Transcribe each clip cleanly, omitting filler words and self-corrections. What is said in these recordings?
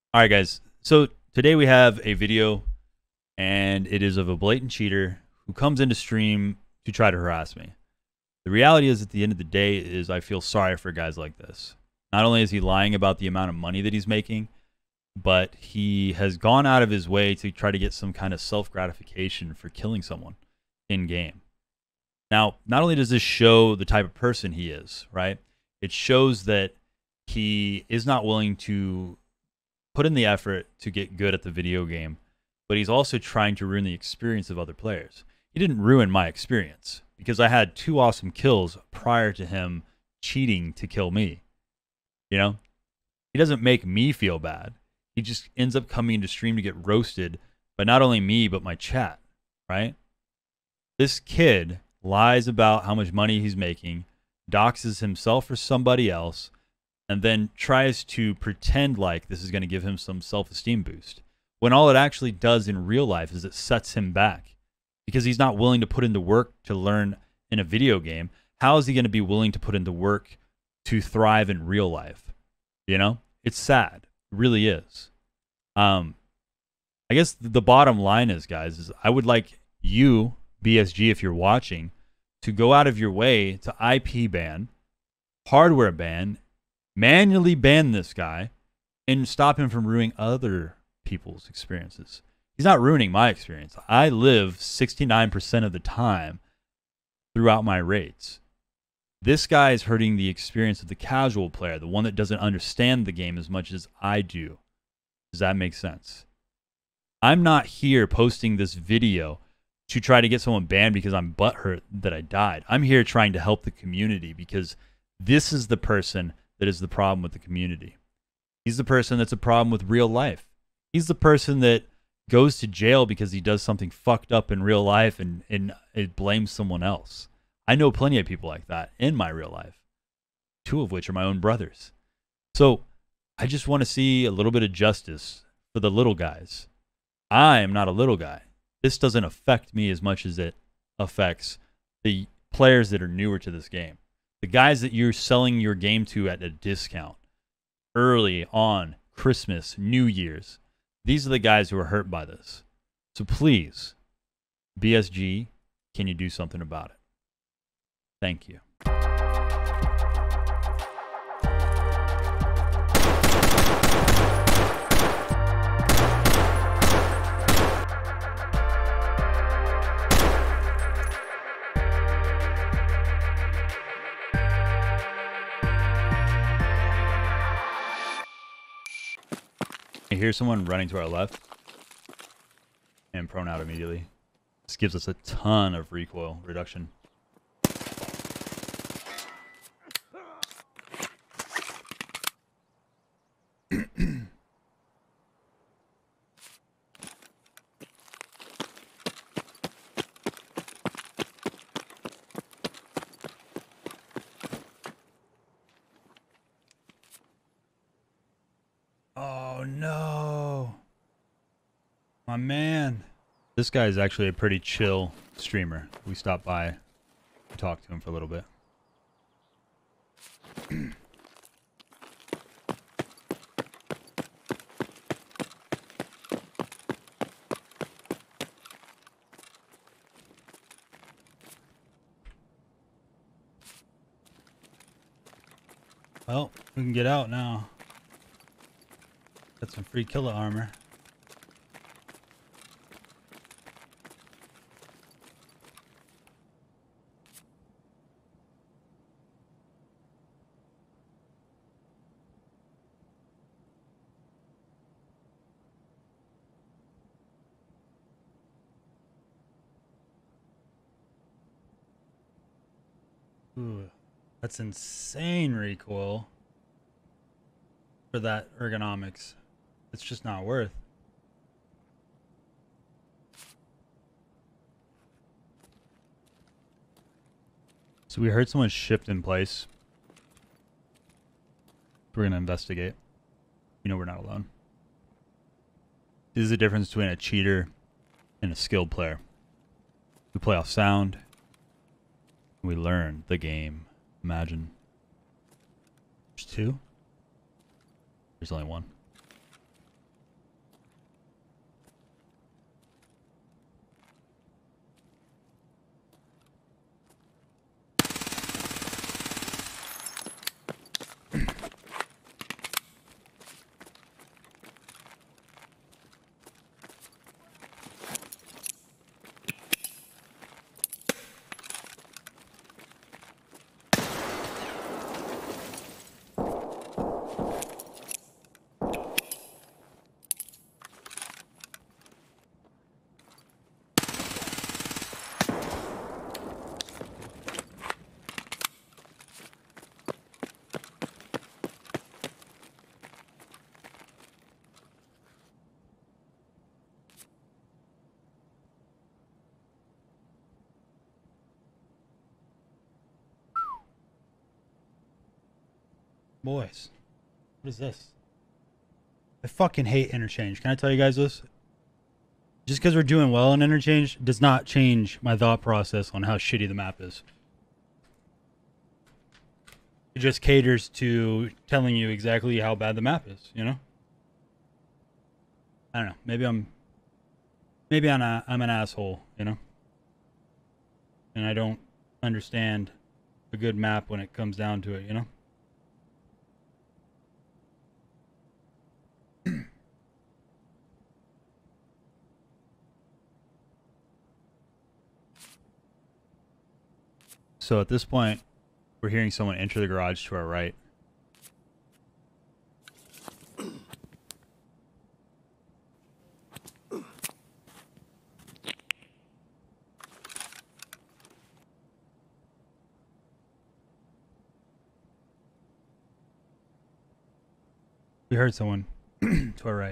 All right, guys. So today we have a video, and it is of a blatant cheater who comes into stream to try to harass me. The reality is, at the end of the day, is I feel sorry for guys like this. Not only is he lying about the amount of money that he's making, but he has gone out of his way to try to get some kind of self-gratification for killing someone in game. Now, not only does this show the type of person he is, right? It shows that he is not willing to put in the effort to get good at the video game, but he's also trying to ruin the experience of other players. He didn't ruin my experience because I had 2 awesome kills prior to him cheating to kill me. You know, he doesn't make me feel bad. He just ends up coming into stream to get roasted by not only me, but my chat, right? This kid lies about how much money he's making, doxes himself or somebody else, and then tries to pretend like this is going to give him some self-esteem boost, when all it actually does in real life is it sets him back because he's not willing to put into work to learn in a video game. How is he going to be willing to put into work to thrive in real life? You know, it's sad. It really is. I guess the bottom line is, guys, is I would like you, BSG, if you're watching, to go out of your way to IP ban, hardware ban, manually ban this guy, and stop him from ruining other people's experiences. He's not ruining my experience. I live 69% of the time throughout my raids. This guy is hurting the experience of the casual player, the one that doesn't understand the game as much as I do. Does that make sense? I'm not here posting this video to try to get someone banned because I'm butthurt that I died. I'm here trying to help the community because this is the person that is the problem with the community. He's the person that's a problem with real life. He's the person that goes to jail because he does something fucked up in real life and it blames someone else. I know plenty of people like that in my real life, 2 of which are my own brothers. So I just want to see a little bit of justice for the little guys. I am not a little guy. This doesn't affect me as much as it affects the players that are newer to this game. The guys that you're selling your game to at a discount early on, Christmas, New Year's. These are the guys who are hurt by this. So please, BSG, can you do something about it? Thank you. I hear someone running to our left and prone out immediately. This gives us a ton of recoil reduction. Oh no, my man. This guy is actually a pretty chill streamer. We stopped by and talked to him for a little bit. Well, we can get out now. Got some free killer armor. Ooh, that's insane recoil for that ergonomics. It's just not worth. So we heard someone shift in place. We're going to investigate. You know we're not alone. This is the difference between a cheater and a skilled player. We play off sound. We learn the game. Imagine. There's 2. There's only 1. Boys, what is this? I fucking hate interchange. Can I tell you guys this? Just because we're doing well in interchange does not change my thought process on how shitty the map is. It just caters to telling you exactly how bad the map is, you know? I don't know. Maybe I'm an asshole, you know? And I don't understand a good map when it comes down to it, you know? So at this point, we're hearing someone enter the garage to our right. We heard someone to our right.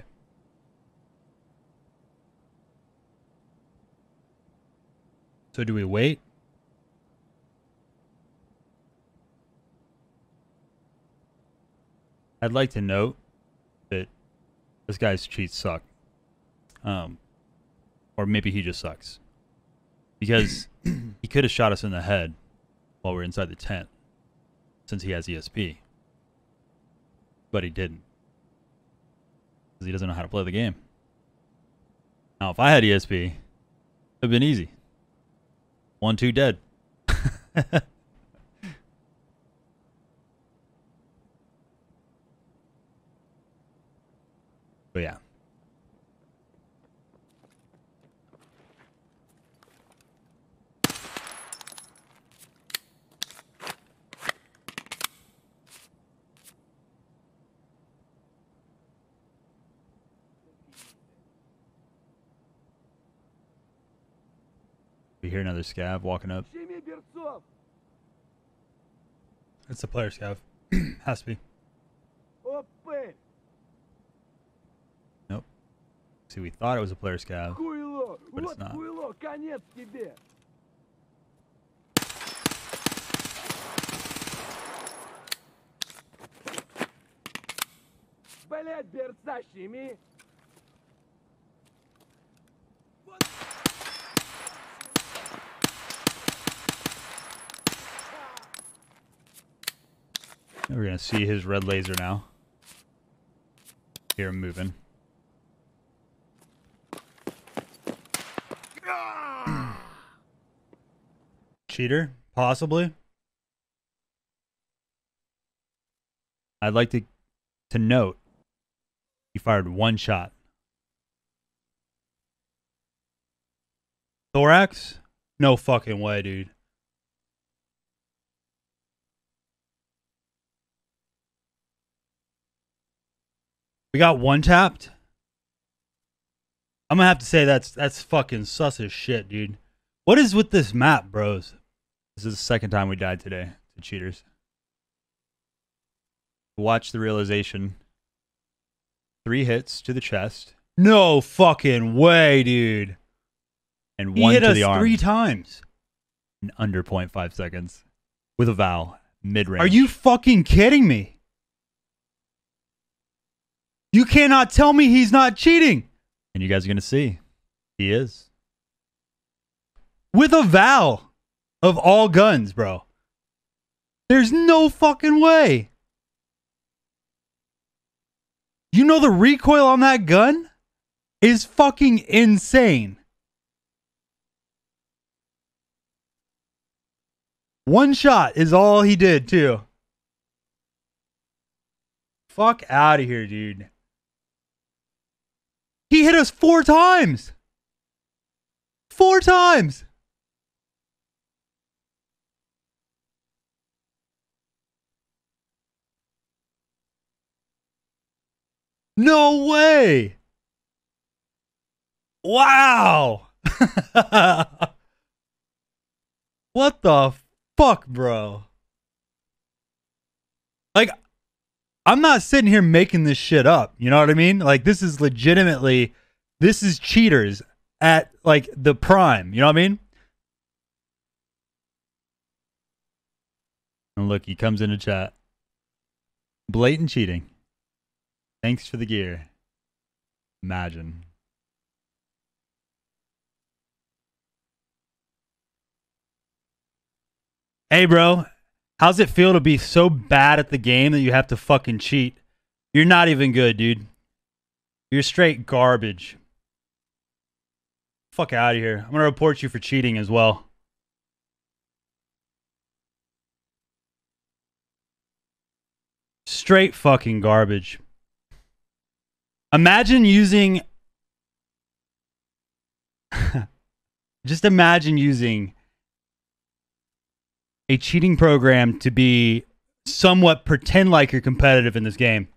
So do we wait? I'd like to note that this guy's cheats suck. Or maybe he just sucks. Because he could have shot us in the head while we're inside the tent, since he has ESP. But he didn't. Because he doesn't know how to play the game. Now, if I had ESP, it would have been easy. 1-2 dead. But yeah. We hear another scav walking up. It's a player scav. Has to be. Nope. See, we thought it was a player scav, but it's not. We're gonna see his red laser now. Hear him moving. Cheater? Possibly. I'd like to note he fired one shot. Thorax? No fucking way, dude. We got one tapped? I'm gonna have to say that's fucking sus as shit, dude. What is with this map, bros? This is the second time we died today to cheaters. Watch the realization. 3 hits to the chest. No fucking way, dude. And He 1 hit to us the arm. 3 times. In under 0.5 seconds. With a Val. Mid-range. Are you fucking kidding me? You cannot tell me he's not cheating. And you guys are going to see. He is. With a Val. Of all guns, bro. There's no fucking way. You know the recoil on that gun is fucking insane. One shot is all he did, too. Fuck out of here, dude. He hit us 4 times. 4 times. No way. Wow. What the fuck, bro? Like, I'm not sitting here making this shit up. You know what I mean? Like, this is legitimately, this is cheaters at, like, the prime. You know what I mean? And look, he comes into chat. Blatant cheating. Thanks for the gear. Imagine. Hey, bro. How's it feel to be so bad at the game that you have to fucking cheat? You're not even good, dude. You're straight garbage. Fuck out of here. I'm gonna report you for cheating as well. Straight fucking garbage. Imagine using... Just imagine using a cheating program to be somewhat pretend like you're competitive in this game.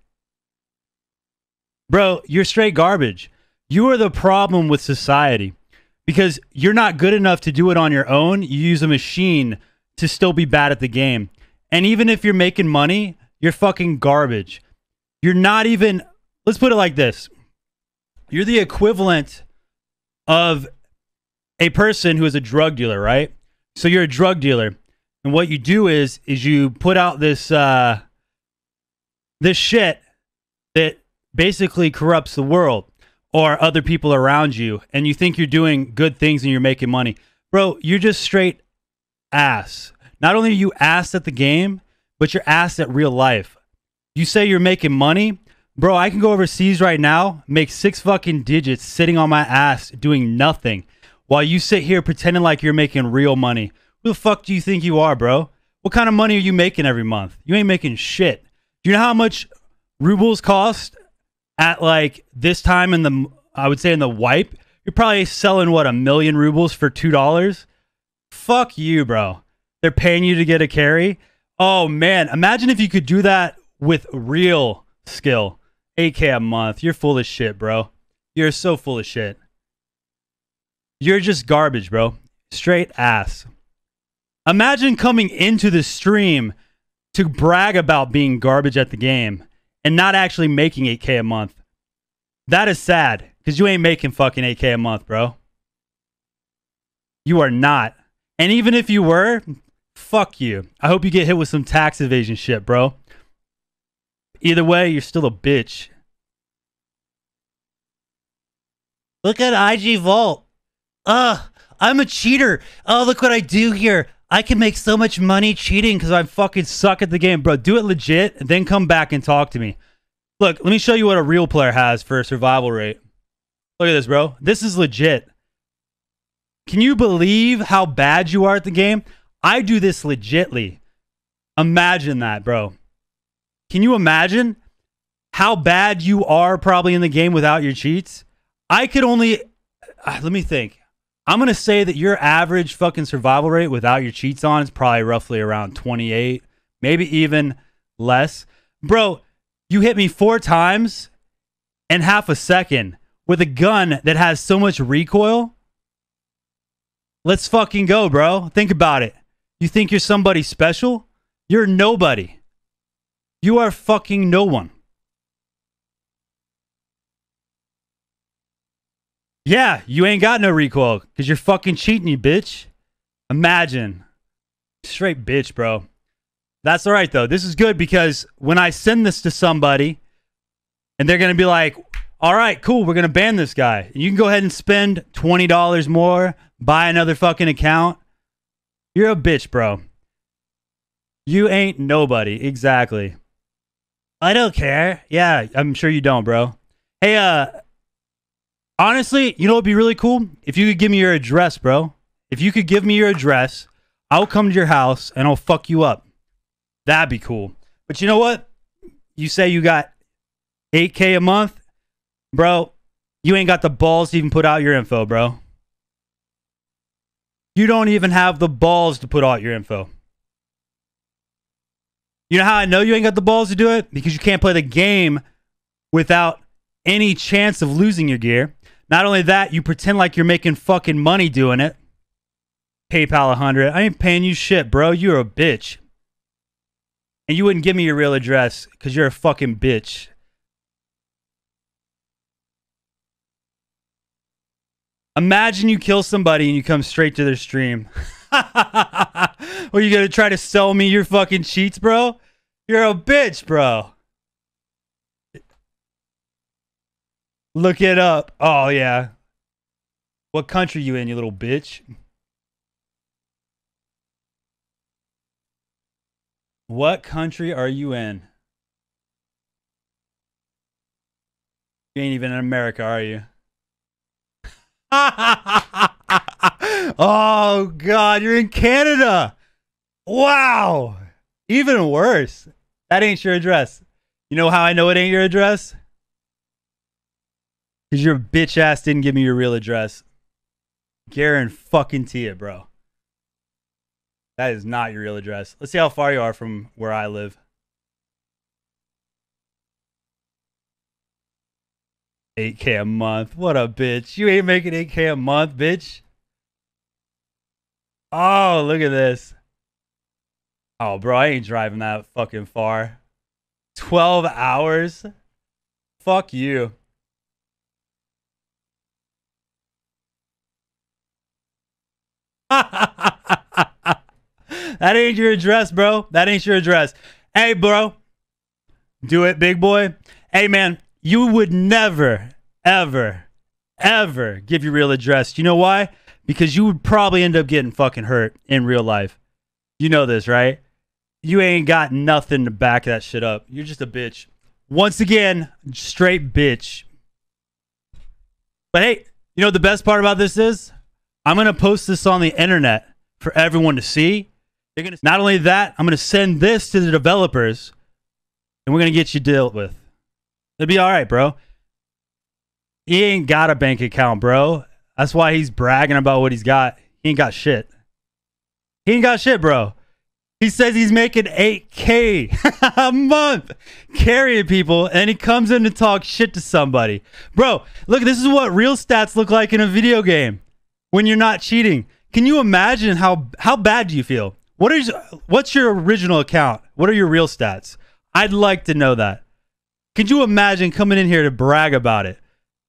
Bro, you're straight garbage. You are the problem with society. Because you're not good enough to do it on your own. You use a machine to still be bad at the game. And even if you're making money, you're fucking garbage. You're not even... Let's put it like this. You're the equivalent of a person who is a drug dealer, right? So you're a drug dealer. And what you do is you put out this this shit that basically corrupts the world or other people around you, and you think you're doing good things and you're making money. Bro, you're just straight ass. Not only are you ass at the game, but you're ass at real life. You say you're making money. Bro, I can go overseas right now, make 6 fucking digits sitting on my ass doing nothing while you sit here pretending like you're making real money. Who the fuck do you think you are, bro? What kind of money are you making every month? You ain't making shit. Do you know how much rubles cost at like this time in the, I would say in the wipe? You're probably selling, what, 1 million rubles for $2? Fuck you, bro. They're paying you to get a carry? Oh, man. Imagine if you could do that with real skill. 8K a month. You're full of shit, bro. You're so full of shit. You're just garbage, bro. Straight ass. Imagine coming into the stream to brag about being garbage at the game and not actually making 8K a month. That is sad, because you ain't making fucking 8K a month, bro. You are not. And even if you were, fuck you. I hope you get hit with some tax evasion shit, bro. Either way, you're still a bitch. Look at IG Vault. I'm a cheater. Oh, look what I do here. I can make so much money cheating because I fucking suck at the game. Bro, do it legit and then come back and talk to me. Look, let me show you what a real player has for a survival rate. Look at this, bro. This is legit. Can you believe how bad you are at the game? I do this legitly. Imagine that, bro. Can you imagine how bad you are probably in the game without your cheats? I could only... let me think. I'm going to say that your average fucking survival rate without your cheats on is probably roughly around 28, maybe even less. Bro, you hit me 4 times in half a second with a gun that has so much recoil. Let's fucking go, bro. Think about it. You think you're somebody special? You're nobody. You are fucking no one. Yeah, you ain't got no recoil because you're fucking cheating, you bitch. Imagine. Straight bitch, bro. That's all right, though. This is good because when I send this to somebody and they're going to be like, all right, cool, we're going to ban this guy. You can go ahead and spend $20 more, buy another fucking account. You're a bitch, bro. You ain't nobody. Exactly. I don't care. Yeah, I'm sure you don't, bro. Hey, honestly, you know what would be really cool? If you could give me your address, bro. If you could give me your address, I'll come to your house and I'll fuck you up. That'd be cool. But you know what? You say you got 8K a month? Bro, you ain't got the balls to even put out your info, bro. You don't even have the balls to put out your info. You know how I know you ain't got the balls to do it? Because you can't play the game without any chance of losing your gear. Not only that, you pretend like you're making fucking money doing it. PayPal 100. I ain't paying you shit, bro. You're a bitch. And you wouldn't give me your real address because you're a fucking bitch. Imagine you kill somebody and you come straight to their stream. Or you gonna try to sell me your fucking cheats, bro? You're a bitch, bro. Look it up. Oh, yeah. What country you in, you little bitch? What country are you in? You ain't even in America, are you? Oh, God, you're in Canada. Wow. Even worse. That ain't your address. You know how I know it ain't your address? Because your bitch ass didn't give me your real address. Guarantee it, bro. That is not your real address. Let's see how far you are from where I live. 8K a month. What a bitch. You ain't making 8K a month, bitch. Oh, look at this. Oh, bro, I ain't driving that fucking far. 12 hours? Fuck you. That ain't your address, bro. That ain't your address. Hey, bro. Do it, big boy. Hey, man, you would never, ever, ever give your real address. You know why? Because you would probably end up getting fucking hurt in real life. You know this, right? You ain't got nothing to back that shit up. You're just a bitch. Once again, straight bitch. But hey, you know what the best part about this is? I'm going to post this on the internet for everyone to see. They're gonna, not only that, I'm going to send this to the developers, and we're going to get you dealt with. It'll be all right, bro. He ain't got a bank account, bro. That's why he's bragging about what he's got. He ain't got shit. He ain't got shit, bro. He says he's making 8K a month carrying people, and he comes in to talk shit to somebody. Bro, look, this is what real stats look like in a video game when you're not cheating. Can you imagine how bad do you feel? What's your original account? What are your real stats? I'd like to know that. Could you imagine coming in here to brag about it?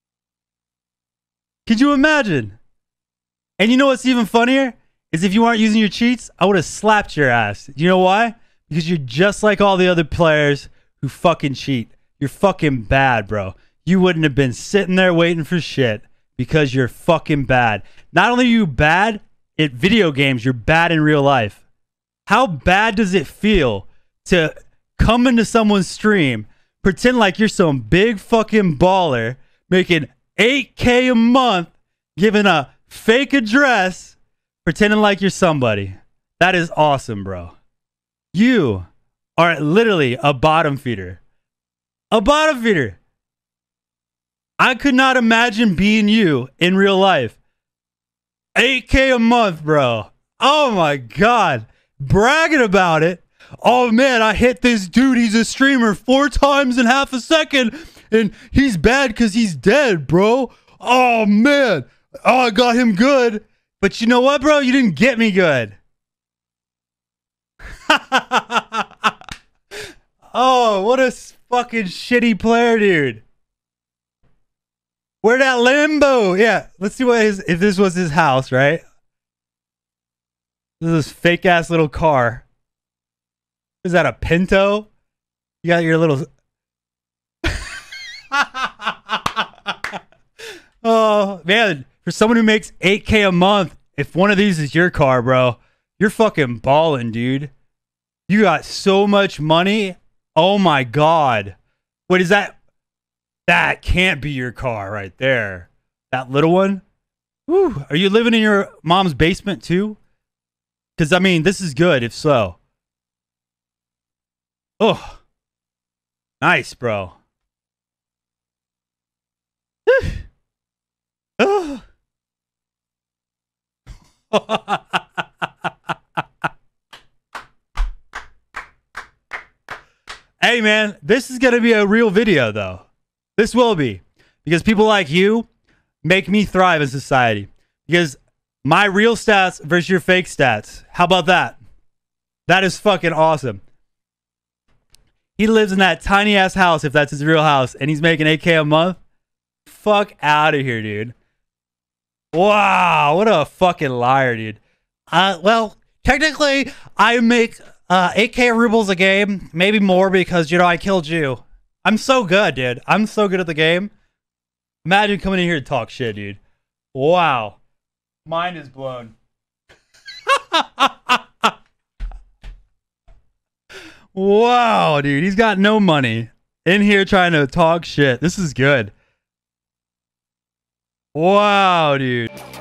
Could you imagine? And you know what's even funnier? Is if you aren't using your cheats, I would have slapped your ass. You know why? Because you're just like all the other players who fucking cheat. You're fucking bad, bro. You wouldn't have been sitting there waiting for shit because you're fucking bad. Not only are you bad at video games, you're bad in real life. How bad does it feel to come into someone's stream, pretend like you're some big fucking baller, making 8K a month, giving a fake address, pretending like you're somebody? That is awesome, bro. You are literally a bottom feeder. A bottom feeder. I could not imagine being you in real life. 8K a month, bro. Oh my God. Bragging about it. Oh man, I hit this dude. He's a streamer 4 times in half a second. And he's bad because he's dead, bro. Oh man. Oh, I got him good. But you know what, bro? You didn't get me good. Oh, what a fucking shitty player, dude. Where that Lambo? Yeah, let's see what if this was his house, right? This is fake ass little car. Is that a Pinto? You got your little. Oh man, for someone who makes 8K a month, if one of these is your car, bro, you're fucking balling, dude. You got so much money. Oh my God. What is that? That can't be your car right there. That little one. Whew. Are you living in your mom's basement too? Because, I mean, this is good if so. Oh. Nice, bro. Oh. Hey, man, this is going to be a real video, though. This will be. Because people like you make me thrive in society. Because my real stats versus your fake stats. How about that? That is fucking awesome. He lives in that tiny ass house, if that's his real house, and he's making 8K a month. Fuck out of here, dude. Wow, what a fucking liar, dude. Well, technically, I make 8K rubles a game, maybe more because, you know, I killed you. I'm so good, dude. I'm so good at the game. Imagine coming in here to talk shit, dude. Wow. Mind is blown. Wow, dude. He's got no money. In here trying to talk shit. This is good. Wow, dude.